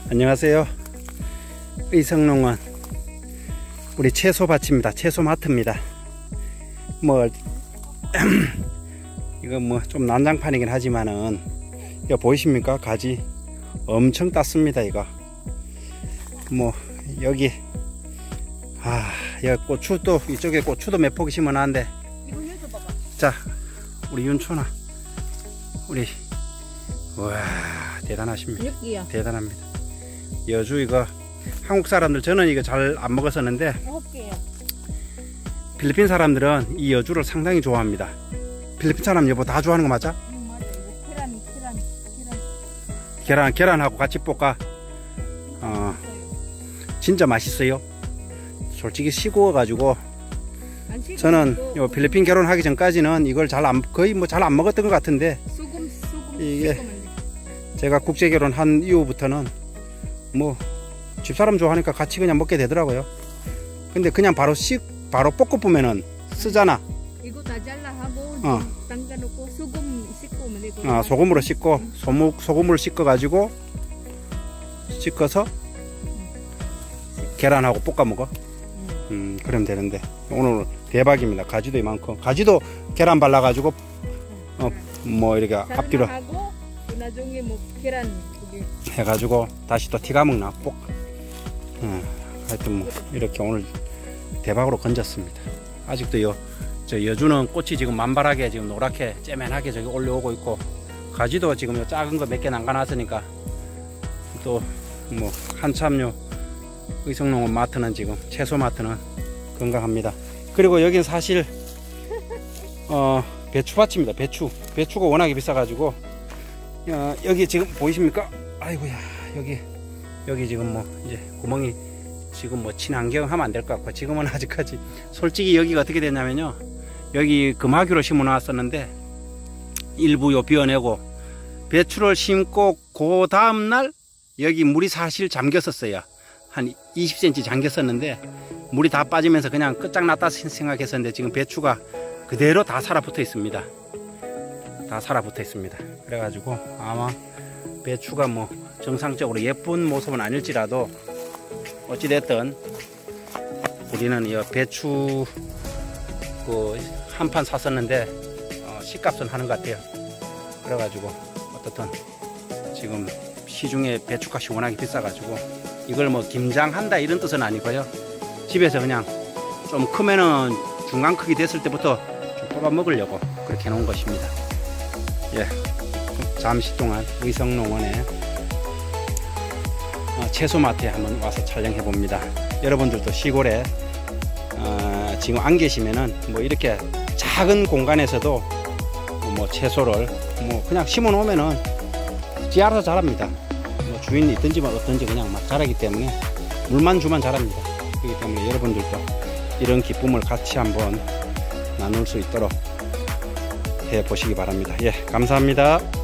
안녕하세요. 의성농원 우리 채소밭입니다. 채소마트입니다. 뭐 이거 뭐 좀 난장판이긴 하지만은 이거 보이십니까? 가지 엄청 땄습니다. 이거 뭐 여기 여기 고추도 이쪽에 고추도 몇 포기 심어놨는데, 자 우리 윤초나 우리 와 대단하십니다. 여기요. 대단합니다. 여주 이거 한국 사람들, 저는 이거 잘 안 먹었었는데 필리핀 사람들은 이 여주를 상당히 좋아합니다. 필리핀 사람 여보 다 좋아하는 거 맞아? 맞아요. 계란하고 같이 볶아. 진짜 맛있어요. 솔직히 싱거워 가지고 저는 요 필리핀 결혼하기 전까지는 이걸 거의 뭐 잘 안 먹었던 것 같은데, 이게 제가 국제 결혼한 이후부터는 뭐 집사람 좋아하니까 같이 그냥 먹게 되더라고요. 근데 그냥 바로 볶아 보면은 쓰잖아. 이거 다 잘라하고 담가놓고 소금 씻고 오면 되고. 소금으로 씻고 소금을 씻어 가지고 씻어서 계란하고 볶아 먹어. 그러면 되는데 오늘 대박입니다. 가지도 이만큼, 가지도 계란 발라 가지고 뭐 이렇게 앞뒤로 하고 나중에 뭐 계란 해가지고 다시 또 티가 먹나 볶. 하여튼 뭐 이렇게 오늘 대박으로 건졌습니다. 아직도 저 여주는 꽃이 지금 만발하게 지금 노랗게 째맨하게 저기 올라오고 있고, 가지도 지금 요 작은 거 몇 개 남가놨으니까 또 뭐 한참 의성농원 마트는 지금 채소 마트는 건강합니다. 그리고 여긴 사실 배추밭입니다. 배추가 워낙에 비싸가지고 여기 지금 보이십니까? 아이고야, 여기 지금 뭐 이제 구멍이 지금 뭐 친환경 하면 안 될 것 같고, 지금은 아직까지 솔직히 여기가 어떻게 됐냐면요, 여기 금화규로 심어 놨었는데 일부 비워내고 배추를 심고 그 다음날 여기 물이 사실 잠겼었어요. 한 20cm 잠겼었는데 물이 다 빠지면서 그냥 끝장났다 생각했었는데 지금 배추가 그대로 다 살아붙어 있습니다. 그래가지고 아마 배추가 뭐 정상적으로 예쁜 모습은 아닐지라도 어찌됐든 우리는 이 배추 한 판 샀었는데 시값은 하는 것 같아요. 그래가지고 어떻든 지금 시중에 배추값이 워낙에 비싸가지고 이걸 뭐 김장한다 이런 뜻은 아니고요, 집에서 그냥 좀 크면은 중간 크기 됐을 때부터 좀 뽑아 먹으려고 그렇게 해놓은 것입니다. 잠시 동안 의성농원에 채소마트에 한번 와서 촬영해 봅니다. 여러분들도 시골에 지금 안 계시면은 뭐 이렇게 작은 공간에서도 뭐 채소를 뭐 그냥 심어 놓으면은 지 알아서 자랍니다. 뭐 주인이 있든지 뭐 어떤지 그냥 막 자라기 때문에, 물만 주면 자랍니다. 그렇기 때문에 여러분들도 이런 기쁨을 같이 한번 나눌 수 있도록 해 보시기 바랍니다. 감사합니다.